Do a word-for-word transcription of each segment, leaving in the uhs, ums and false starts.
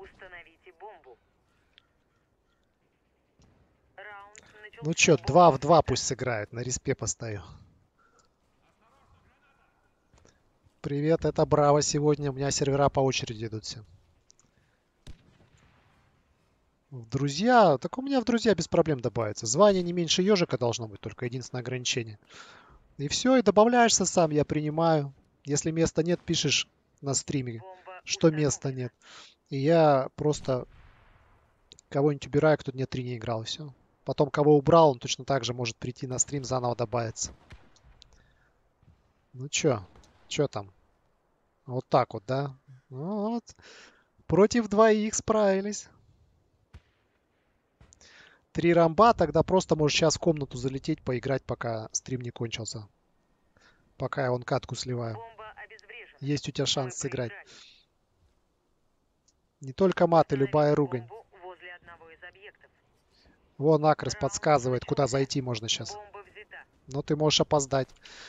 Установите бомбу. Раунд начался. Ну чё, два в два пусть сыграют. На респе постою. Привет, это Браво сегодня. У меня сервера по очереди идут все. В друзья? Так у меня в друзья без проблем добавится. Звание не меньше ежика должно быть, только единственное ограничение. И все, и добавляешься сам, я принимаю. Если места нет, пишешь на стриме, Бомба что установлена. места нет. И я просто кого-нибудь убираю, кто дня три не играл, и все. Потом, кого убрал, он точно так же может прийти на стрим, заново добавиться. Ну чё? Чё там? Вот так вот, да? Ну вот. Против двоих справились. Три рамба, тогда просто можешь сейчас в комнату залететь, поиграть, пока стрим не кончился. Пока я вон катку сливаю. Бомба обезврежена. Есть у тебя шанс Мы сыграть. проиграли. Не только маты, любая Установите ругань. бомбу возле одного из объектов. Вон Акрес Раунд подсказывает, куда начался. зайти можно сейчас. Бомба взята. Но ты можешь опоздать.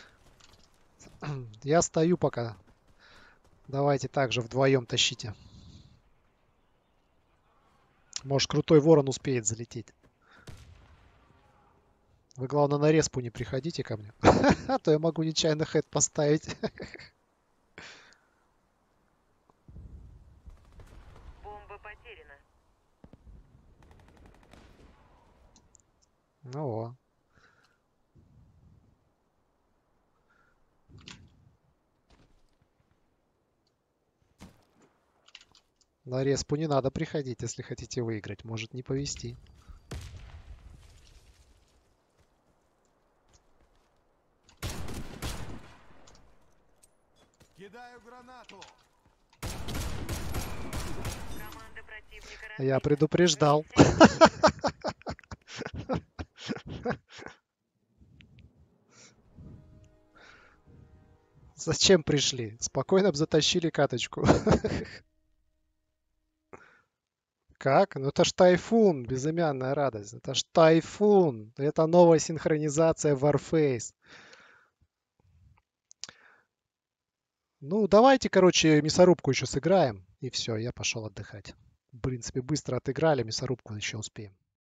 Я стою пока. Давайте также вдвоем тащите. Может, крутой ворон успеет залететь. Вы, главное, на респу не приходите ко мне. А то я могу нечаянно хэт поставить. Бомба потеряна. Ну во. На респу не надо приходить, если хотите выиграть. Может не повезти. Кидаю гранату. Команда противника Я разбита. предупреждал. Зачем пришли? Спокойно бы затащили каточку. Как? Ну это ж Тайфун, безымянная радость. Это ж Тайфун. Это новая синхронизация Warface. Ну, давайте, короче, мясорубку еще сыграем. И все, я пошел отдыхать. В принципе, быстро отыграли, мясорубку еще успеем.